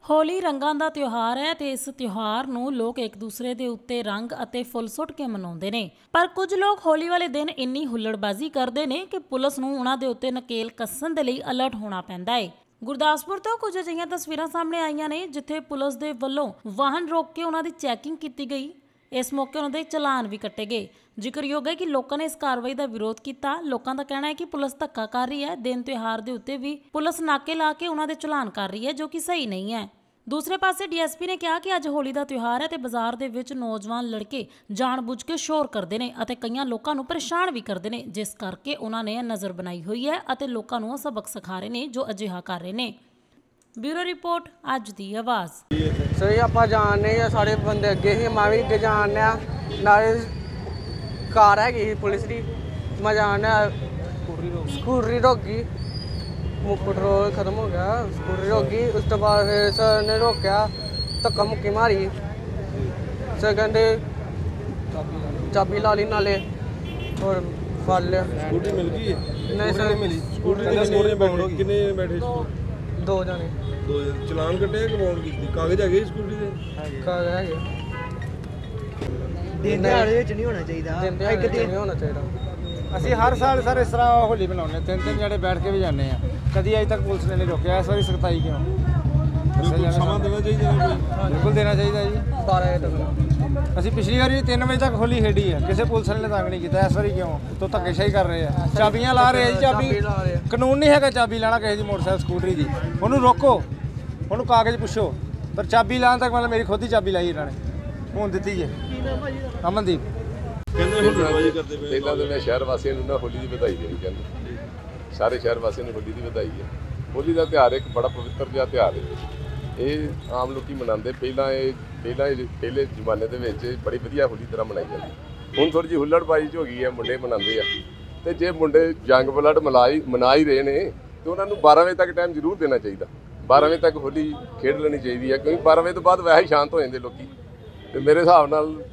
ਹੋਲੀ ਰੰਗਾਂ ਦਾ ਤਿਉਹਾਰ ਹੈ ਤੇ ਇਸ ਤਿਉਹਾਰ ਨੂੰ ਲੋਕ ਇੱਕ ਦੂਸਰੇ ਦੇ ਉੱਤੇ ਰੰਗ ਅਤੇ ਫੁੱਲ ਸੁੱਟ ਕੇ ਮਨਾਉਂਦੇ ਨੇ। ਪਰ ਕੁਝ ਲੋਕ ਹੋਲੀ ਵਾਲੇ ਦਿਨ ਇੰਨੀ ਹੁੱਲੜਬਾਜ਼ੀ ਕਰਦੇ ਨੇ ਕਿ ਪੁਲਿਸ ਨੂੰ ਉਹਨਾਂ ਦੇ ਉੱਤੇ ਨਕੇਲ ਕੱਸਣ ਦੇ ਲਈ ਅਲਰਟ ਹੋਣਾ ਪੈਂਦਾ ਹੈ। ਗੁਰਦਾਸਪੁਰ ਤੋਂ ਕੁਝ ਅਜਿਹੀਆਂ ਤਸਵੀਰਾਂ ਸਾਹਮਣੇ ਆਈਆਂ ਨੇ ਜਿੱਥੇ ਪੁਲਿਸ ਦੇ ਵੱਲੋਂ ਵਾਹਨ ਰੋਕ ਕੇ ਉਹਨਾਂ ਦੀ ਚੈਕਿੰਗ ਕੀਤੀ ਗਈ। ਇਸ ਮੌਕੇ ਉਹਨਾਂ ਦੇ ਚਲਾਨ ਵੀ ਕੱਟੇ ਗਏ। ਜ਼ਿਕਰਯੋਗ ਹੈ ਕਿ ਲੋਕਾਂ ਨੇ ਇਸ ਕਾਰਵਾਈ ਦਾ ਵਿਰੋਧ ਕੀਤਾ। ਲੋਕਾਂ ਦਾ ਕਹਿਣਾ ਹੈ ਕਿ ਪੁਲਿਸ ਧੱਕਾ ਕਰ ਰਹੀ ਹੈ। ਦਿਨ ਤਿਉਹਾਰ ਦੇ ਉੱਤੇ ਵੀ ਪੁਲਿਸ ਨਾਕੇ ਲਾ ਕੇ ਉਹਨਾਂ ਦੇ ਚਲਾਨ ਕਰ ਰਹੀ ਹੈ, ਜੋ ਕਿ ਸਹੀ ਨਹੀਂ ਹੈ। ਦੂਸਰੇ ਪਾਸੇ ਡੀਐਸਪੀ ਨੇ ਕਿਹਾ ਕਿ ਅੱਜ ਹੋਲੀ ਦਾ ਤਿਉਹਾਰ ਹੈ ਤੇ ਬਾਜ਼ਾਰ ਦੇ ਵਿੱਚ ਨੌਜਵਾਨ ਲੜਕੇ ਜਾਣਬੁੱਝ ਕੇ ਸ਼ੋਰ ਕਰਦੇ ਨੇ ਅਤੇ ਕਈਆਂ ਲੋਕਾਂ ਨੂੰ ਪਰੇਸ਼ਾਨ ਵੀ ਕਰਦੇ ਨੇ, ਜਿਸ ਕਰਕੇ ਉਹਨਾਂ ਨੇ ਨਜ਼ਰ ਬਣਾਈ ਹੋਈ ਹੈ ਅਤੇ ਲੋਕਾਂ ਨੂੰ ਸਬਕ ਸਿਖਾ ਰਹੇ ਨੇ ਜੋ ਅਜਿਹਾ ਕਰ ਰਹੇ ਨੇ। ब्यूरो रिपोर्ट ਅੱਜ ਦੀ ਆਵਾਜ਼। सही आप जानने सारे बंदे अगे ही, मैं भी अगे जानने नाले कार हैगी पुलिस की, मैं जानने स्कूटरी रोकी, पेट्रोल खत्म हो गया, स्कूटरी रोकी, उस तो बाद फिर सर ने रोकया, धक्का मुक्की मारी, सर कहते चाबी ला ली नाले और फड़ लिया। स्कूटी मिल गई? नहीं सर मिली स्कूटी कितने बैठे? दो जने। दो चलान कटे कमाउंट की कागज है स्कूटी दे? कागज है दिन दिहाड़े च नहीं होना चाहिए, एक दिन नहीं होना चाहिए। ਅਸੀਂ ਹਰ ਸਾਲ ਸਰ ਇਸ ਤਰ੍ਹਾਂ ਹੋਲੀ ਬਣਾਉਂਦੇ, ਤਿੰਨ ਜਣੇ ਬੈਠ ਕੇ ਵੀ ਜਾਂਦੇ ਆ, ਕਦੀ ਅਜੇ ਤੱਕ ਪੁਲਿਸ ਨੇ ਨਹੀਂ ਰੋਕਿਆ। ਇਸ ਵਾਰੀ ਸਖਤਾਈ ਕਿਉਂ? ਸਮਾਂ ਦੇਣਾ ਚਾਹੀਦਾ ਬਿਲਕੁਲ ਦੇਣਾ ਚਾਹੀਦਾ ਜੀ। 12 ਵਜੇ ਤੱਕ ਅਸੀਂ ਪਿਛਲੀ ਵਾਰੀ 3 ਵਜੇ ਤੱਕ ਹੋਲੀ ਖੇਡੀ ਹੈ, ਕਿਸੇ ਪੁਲਿਸ ਨੇ ਤੰਗ ਨਹੀਂ ਕੀਤਾ। ਇਸ ਵਾਰੀ ਕਿਉਂ? ਤੋਂ ਧੱਕੇਸ਼ਾਹੀ ਕਰ ਰਹੇ ਆ, ਚਾਬੀਆਂ ਲਾ ਰਹੇ ਆ ਜੀ। ਚਾਬੀ ਕਾਨੂੰਨ ਨਹੀਂ ਹੈਗਾ ਚਾਬੀ ਲਾਣਾ ਕਿਸੇ ਦੀ ਮੋਟਰਸਾਈਕਲ ਸਕੂਟਰੀ ਦੀ। ਉਹਨੂੰ ਰੋਕੋ, ਉਹਨੂੰ ਕਾਗਜ਼ ਪੁੱਛੋ, ਪਰ ਚਾਬੀ ਲਾਉਣ ਤੱਕ ਮਤਲਬ ਮੇਰੀ ਖੁਦ ਹੀ ਚਾਬੀ ਲਾਈ ਇਹਨਾਂ ਨੇ, ਹੁਣ ਦਿੱਤੀ ਜੇ। ਅਮਨਦੀਪ ਪਹਿਲਾਂ ਤਾਂ ਮੈਂ ਸ਼ਹਿਰ ਵਾਸੀਆਂ ਨੂੰ ਨਾ ਹੋਲੀ ਦੀ ਵਧਾਈ ਦੇਣੀ ਚਾਹੁੰਦਾ। ਸਾਰੇ ਸ਼ਹਿਰ ਵਾਸੀਆਂ ਨੂੰ ਹੋਲੀ ਦੀ ਵਧਾਈ ਹੈ। ਹੋਲੀ ਦਾ ਤਿਉਹਾਰ ਇੱਕ ਬੜਾ ਪਵਿੱਤਰ ਜਿਹਾ ਤਿਉਹਾਰ ਹੈ। ਇਹ ਆਮ ਲੋਕੀ ਮਨਾਉਂਦੇ। ਪਹਿਲੇ ਜ਼ਮਾਨੇ ਦੇ ਵਿੱਚ ਬੜੀ ਵਧੀਆ ਹੋਲੀ ਤਰ੍ਹਾਂ ਮਨਾਈ ਜਾਂਦੀ। ਹੁਣ ਥੋੜ੍ਹੀ ਜਿਹੀ ਹੁੱਲੜਬਾਜ਼ੀ ਹੋ ਗਈ ਹੈ, ਮੁੰਡੇ ਮਨਾਉਂਦੇ ਆ। ਅਤੇ ਜੇ ਮੁੰਡੇ ਜੰਗ ਬਲੱਡ ਮਨਾ ਹੀ ਰਹੇ ਨੇ ਤਾਂ ਉਹਨਾਂ ਨੂੰ 12 ਵਜੇ ਤੱਕ ਟਾਈਮ ਜ਼ਰੂਰ ਦੇਣਾ ਚਾਹੀਦਾ। 12 ਵਜੇ ਤੱਕ ਹੋਲੀ ਖੇਡ ਲੈਣੀ ਚਾਹੀਦੀ ਹੈ, ਕਿਉਂਕਿ 12 ਵਜੇ ਤੋਂ ਬਾਅਦ ਵੈਸੇ ਹੀ ਸ਼ਾਂਤ ਹੋ ਜਾਂਦੇ ਲੋਕੀ। ਅਤੇ ਮੇਰੇ ਹਿਸਾਬ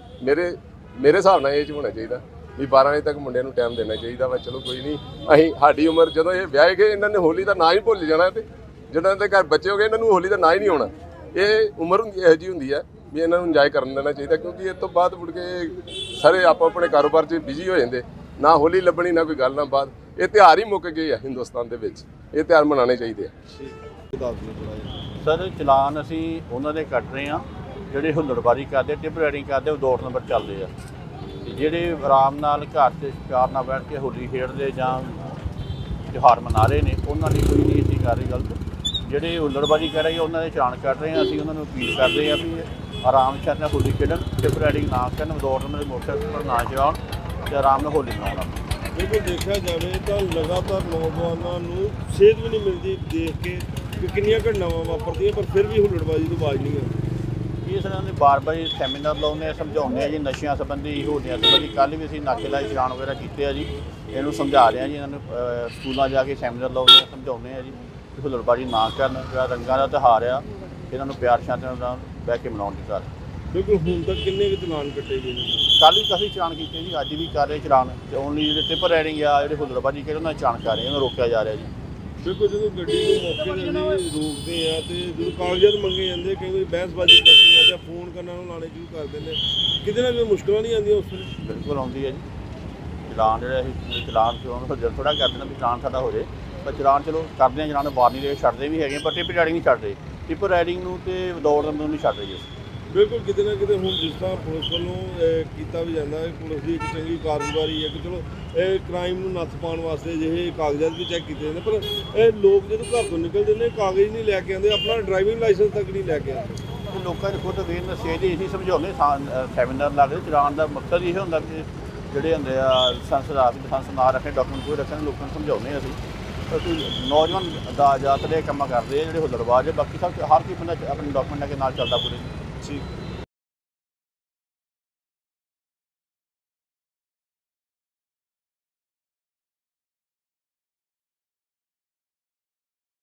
ਨਾਲ ਇਹ 'ਚ ਹੋਣਾ ਚਾਹੀਦਾ ਵੀ 12 ਵਜੇ ਤੱਕ ਮੁੰਡਿਆਂ ਨੂੰ ਟਾਈਮ ਦੇਣਾ ਚਾਹੀਦਾ ਵਾ। ਚਲੋ ਕੋਈ ਨਹੀਂ, ਅਸੀਂ ਸਾਡੀ ਉਮਰ ਜਦੋਂ ਇਹ ਵਿਆਹੇ ਗਏ ਇਹਨਾਂ ਨੇ ਹੋਲੀ ਦਾ ਨਾਂ ਹੀ ਭੁੱਲ ਜਾਣਾ, ਅਤੇ ਜਿਹਨਾਂ ਦੇ ਘਰ ਬੱਚੇ ਹੋ ਗਏ ਇਹਨਾਂ ਨੂੰ ਹੋਲੀ ਦਾ ਨਾਂ ਹੀ ਨਹੀਂ ਆਉਣਾ। ਇਹ ਉਮਰ ਇਹੋ ਜਿਹੀ ਹੁੰਦੀ ਹੈ ਵੀ ਇਹਨਾਂ ਨੂੰ ਇੰਜੋਏ ਕਰਨ ਦੇਣਾ ਚਾਹੀਦਾ, ਕਿਉਂਕਿ ਇਸ ਤੋਂ ਬਾਅਦ ਮੁੜ ਕੇ ਸਾਰੇ ਆਪੋ ਆਪਣੇ ਕਾਰੋਬਾਰ 'ਚ ਬਿਜ਼ੀ ਹੋ ਜਾਂਦੇ। ਨਾ ਹੋਲੀ ਲੱਭਣੀ, ਨਾ ਕੋਈ ਗੱਲ, ਨਾ ਬਾਤ। ਇਹ ਤਿਉਹਾਰ ਹੀ ਮੁੱਕ ਗਏ ਆ ਹਿੰਦੁਸਤਾਨ ਦੇ ਵਿੱਚ। ਇਹ ਤਿਉਹਾਰ ਮਨਾਉਣੇ ਚਾਹੀਦੇ ਆ। ਸਰ ਚਲਾਨ ਅਸੀਂ ਉਹਨਾਂ ਦੇ ਕੱਟ ਰਹੇ ਹਾਂ ਜਿਹੜੇ ਹੁੱਲੜਬਾਜ਼ੀ ਕਰਦੇ, ਟਿਪ ਰਾਈਡਿੰਗ ਕਰਦੇ, ਉਹ 2 ਨੰਬਰ ਚੱਲਦੇ ਆ। ਜਿਹੜੇ ਆਰਾਮ ਨਾਲ ਘਰ 'ਚ ਪਿਆਰ ਨਾਲ ਬੈਠ ਕੇ ਹੋਲੀ ਖੇਡਦੇ ਜਾਂ ਤਿਉਹਾਰ ਮਨਾ ਰਹੇ ਨੇ, ਉਹਨਾਂ ਲਈ ਕੋਈ ਨਹੀਂ ਅਸੀਂ ਕਰ ਰਹੀ ਗਲਤ। ਜਿਹੜੇ ਹੁੱਲੜਬਾਜ਼ੀ ਕਰ ਰਹੇ ਉਹਨਾਂ ਦੇ ਚਲਾਨ ਕੱਟ ਰਹੇ ਹਾਂ। ਅਸੀਂ ਉਹਨਾਂ ਨੂੰ ਅਪੀਲ ਕਰਦੇ ਹਾਂ ਵੀ ਆਰਾਮ ਨਾਲ ਹੋਲੀ ਖੇਡਣ, ਟਿਪ ਰਾਈਡਿੰਗ ਨਾ ਕਰਨ, 2 ਨੰਬਰ ਦੇ ਮੋਟਰਸਾਈਕਲ ਪਰ ਨਾ ਚਲਾਉਣ ਅਤੇ ਆਰਾਮ ਨਾਲ ਹੋਲੀ ਮਨਾਉਣ। ਬਿਲਕੁਲ ਦੇਖਿਆ ਜਾਵੇ ਤਾਂ ਲਗਾਤਾਰ ਨੌਜਵਾਨਾਂ ਨੂੰ ਸੇਧ ਵੀ ਨਹੀਂ ਮਿਲਦੀ ਦੇਖ ਕੇ ਕਿ ਕਿੰਨੀਆਂ ਘਟਨਾਵਾਂ ਵਾਪਰਦੀਆਂ, ਪਰ ਫਿਰ ਵੀ ਹੁੱਲੜਬਾਜ਼ੀ ਤੋਂ ਬਾਜ਼ ਨਹੀਂ ਆਉਂਦੀ। ਇਸ ਤਰ੍ਹਾਂ ਦੇ ਬਾਰ-ਬਾਰ ਸੈਮੀਨਾਰ ਲਾਉਂਦੇ ਆ, ਸਮਝਾਉਂਦੇ ਆ ਜੀ ਨਸ਼ਿਆਂ ਸੰਬੰਧੀ, ਹੋਲੀਆਂ ਸੰਬੰਧੀ। ਕੱਲ੍ਹ ਵੀ ਅਸੀਂ ਨਾਕੇਲਾਈ ਚਲਾਨ ਵਗੈਰਾ ਕੀਤੇ ਆ ਜੀ। ਇਹਨੂੰ ਸਮਝਾ ਰਹੇ ਆ ਜੀ, ਇਹਨਾਂ ਨੂੰ ਸਕੂਲਾਂ ਜਾ ਕੇ ਸੈਮੀਨਾਰ ਲਾਉਂਦੇ ਆ, ਸਮਝਾਉਂਦੇ ਆ ਜੀ ਕਿ ਹੁੱਲੜਬਾਜ਼ੀ ਨਾ ਕਰਨ। ਜਿਹੜਾ ਰੰਗਾਂ ਦਾ ਤਿਉਹਾਰ ਆ, ਇਹਨਾਂ ਨੂੰ ਪਿਆਰ ਸ਼ਾਂਤੀ ਨਾਲ ਬਹਿ ਕੇ ਮਨਾਉਣ ਦੀ ਗੱਲ। ਬਿਲਕੁਲ ਹੁਣ ਤੱਕ ਕਿੰਨੇ ਕੁ ਚਲਾਨ ਕੱਟੇ ਗਏ ਨੇ? ਕੱਲ੍ਹ ਵੀ ਕਾਫੀ ਚਲਾਨ ਕੀਤੇ ਜੀ, ਅੱਜ ਵੀ ਕਰ ਰਹੇ ਚਲਾਨ। ਅਤੇ ਓਨਲੀ ਜਿਹੜੇ ਟਿਪ ਰਾਈਡਿੰਗ ਆ, ਜਿਹੜੇ ਹੁੱਲੜਬਾਜ਼ੀ ਕਰਦੇ ਉਹਨਾਂ ਦੇ ਚਲਾਨ ਕਰ ਰਹੇ, ਉਹਨਾਂ ਨੂੰ ਰੋਕਿਆ ਜਾ ਰਿਹਾ ਜੀ। ਬਿਲਕੁਲ ਜਦੋਂ ਗੱਡੀ ਨੂੰ ਮੌਕੇ 'ਤੇ ਅਸੀਂ ਰੋਕਦੇ ਆ ਅਤੇ ਜਦੋਂ ਕਾਗਜ਼ਾਤ ਮੰਗੇ ਜਾਂਦੇ, ਕਈ ਵਾਰੀ ਬਹਿਸਬਾਜ਼ੀ ਕਰਦੇ ਆ ਜਾਂ ਫੋਨ ਕਰਨਾ ਨੂੰ ਲਾਣੇ ਸ਼ੁਰੂ ਕਰ ਦਿੰਦੇ, ਕਿਤੇ ਨਾ ਕਿਤੇ ਮੁਸ਼ਕਲਾਂ ਨਹੀਂ ਆਉਂਦੀਆਂ ਉਸ ਵੇਲੇ? ਬਿਲਕੁਲ ਆਉਂਦੀ ਹੈ ਜੀ। ਚਲਾਨ ਜਿਹੜਾ ਅਸੀਂ ਚਲਾਨ ਥੋੜ੍ਹਾ ਕਰਦੇ ਨਾ ਵੀ ਚਲਾਨ ਸਾਡਾ ਹੋ ਜਾਏ, ਪਰ ਚਲਾਨ ਚਲੋ ਕਰਦੇ ਹਾਂ। ਚਲਾਨ ਬਾਹਰ ਨਹੀਂ ਰਹੇ, ਛੱਡਦੇ ਵੀ ਹੈਗੇ, ਪਰ ਟਿਪ ਰਾਈਡਿੰਗ ਨਹੀਂ ਛੱਡ ਰਹੇ। ਟਿਪ ਰਾਈਡਿੰਗ ਨੂੰ ਅਤੇ ਦੌੜ ਨੂੰ ਨਹੀਂ ਛੱਡ ਰਹੇ ਅਸੀਂ। ਬਿਲਕੁਲ ਕਿਤੇ ਨਾ ਕਿਤੇ ਹੁਣ ਜਿਸ ਤਰ੍ਹਾਂ ਪੁਲਿਸ ਵੱਲੋਂ ਕੀਤਾ ਵੀ ਜਾਂਦਾ ਹੈ, ਪੁਲਿਸ ਦੀ ਇੱਕ ਚੰਗੀ ਕਾਰਗੁਜ਼ਾਰੀ ਹੈ ਕਿ ਚਲੋ ਇਹ ਕ੍ਰਾਈਮ ਨੂੰ ਨੱਥ ਪਾਉਣ ਵਾਸਤੇ ਜਿਹੇ ਕਾਗਜ਼ਾਤ ਵੀ ਚੈੱਕ ਕੀਤੇ ਜਾਂਦੇ, ਪਰ ਇਹ ਲੋਕ ਜਦੋਂ ਘਰ ਤੋਂ ਨਿਕਲਦੇ ਨੇ ਕਾਗਜ਼ ਨਹੀਂ ਲੈ ਕੇ ਆਉਂਦੇ, ਆਪਣਾ ਡਰਾਈਵਿੰਗ ਲਾਇਸੈਂਸ ਤੱਕ ਨਹੀਂ ਲੈ ਕੇ ਆਉਂਦੇ। ਲੋਕਾਂ ਨੂੰ ਖੁਦ ਅਵੇਅਰਨੈਸ ਚਾਹੀਦੀ। ਅਸੀਂ ਸਮਝਾਉਂਦੇ ਸੈਮੀਨਾਰ ਲੱਗਦੇ। ਚਲਾਨ ਦਾ ਮਕਸਦ ਇਹ ਹੁੰਦਾ ਕਿ ਜਿਹੜੇ ਹੁੰਦੇ ਆ ਲਾਇਸੈਂਸ ਨਾ ਰੱਖੇ, ਡਾਕੂਮੈਂਟ ਕੋਈ ਰੱਖਣ, ਲੋਕਾਂ ਨੂੰ ਸਮਝਾਉਂਦੇ ਅਸੀਂ ਨੌਜਵਾਨ ਦਾ ਜ਼ਿਆਦਾਤਰ ਇਹ ਕੰਮ ਕਰਦੇ ਆ ਜਿਹੜੇ ਹੁੱਲੜਬਾਜ਼। ਬਾਕੀ ਸਭ ਹਰ ਕੋਈ ਬੰਦਾ ਆਪਣੇ ਡਾਕੂਮੈਂਟ ਲੈ ਕੇ ਨਾਲ ਚੱਲਦਾ ਪੂਰੇ। ਠੀਕ।